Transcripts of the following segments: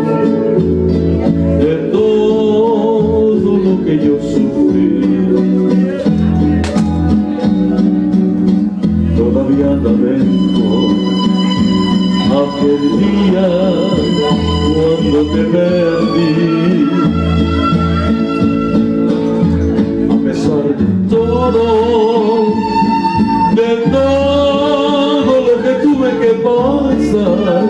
de todo lo que yo sufrí. Todavía lamento aquel día cuando te perdí. A pesar de todo lo que tuve que pasar,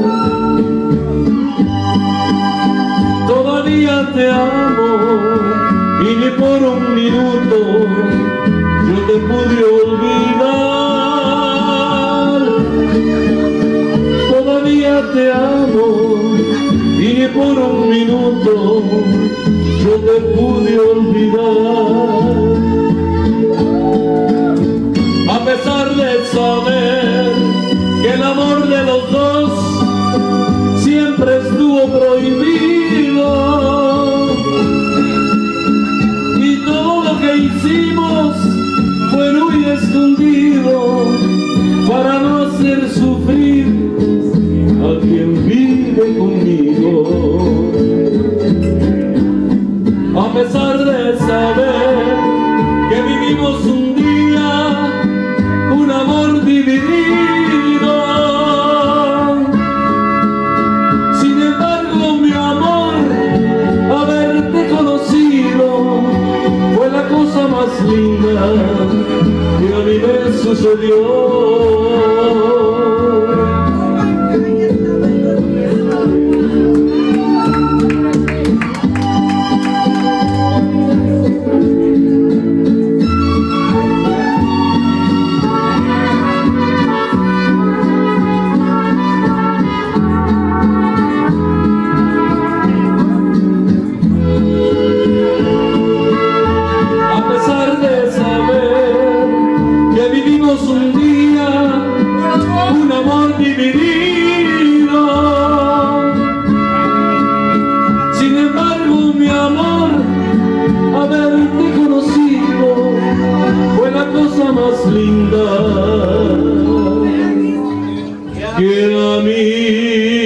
todavía te amo y ni por un minuto yo te pude olvidar. Todavía te amo y ni por un minuto yo te pude olvidar. A pesar de saber que el amor de los dos siempre estuvo prohibido, y todo lo que hicimos fue muy escondido para no hacer sufrir a quien vive conmigo. A pesar de saber que vivimos un día un amor dividido, sin embargo mi amor, haberte conocido fue la cosa más linda que a mí me sucedió. Un día, un amor dividido, sin embargo mi amor, haberte conocido fue la cosa más linda que a mí